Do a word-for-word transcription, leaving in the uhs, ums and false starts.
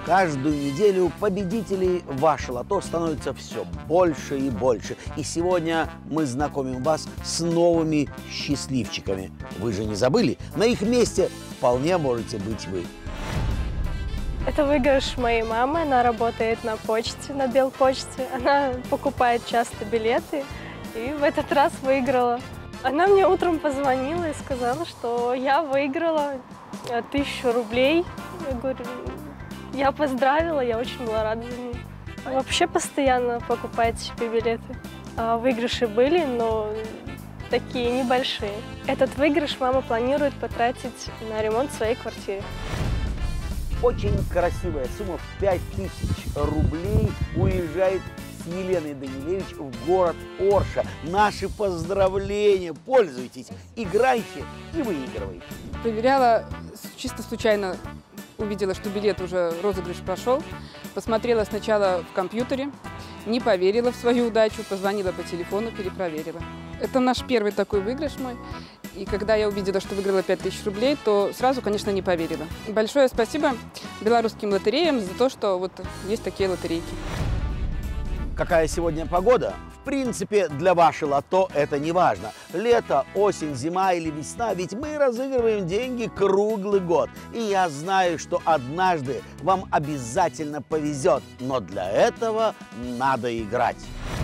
Каждую неделю победителей вашего лото становится все больше и больше. И сегодня мы знакомим вас с новыми счастливчиками. Вы же не забыли? На их месте вполне можете быть вы. Это выигрыш моей мамы. Она работает на почте, на Белпочте. Она покупает часто билеты и в этот раз выиграла. Она мне утром позвонила и сказала, что я выиграла тысячу рублей. Я говорю, я поздравила, я очень была рада за нее. Вообще постоянно покупает себе билеты. Выигрыши были, но такие небольшие. Этот выигрыш мама планирует потратить на ремонт своей квартиры. Очень красивая сумма в пять тысяч рублей уезжает с Еленой Данилевич в город Орша. Наши поздравления! Пользуйтесь, играйте и выигрывайте. Проверяла чисто случайно, увидела, что билет уже, розыгрыш прошел. Посмотрела сначала в компьютере, не поверила в свою удачу, позвонила по телефону, перепроверила. Это наш первый такой выигрыш мой. И когда я увидела, что выиграла пять тысяч рублей, то сразу, конечно, не поверила. Большое спасибо белорусским лотереям за то, что вот есть такие лотерейки. Какая сегодня погода? В принципе, для вашего лото это не важно. Лето, осень, зима или весна, ведь мы разыгрываем деньги круглый год. И я знаю, что однажды вам обязательно повезет, но для этого надо играть.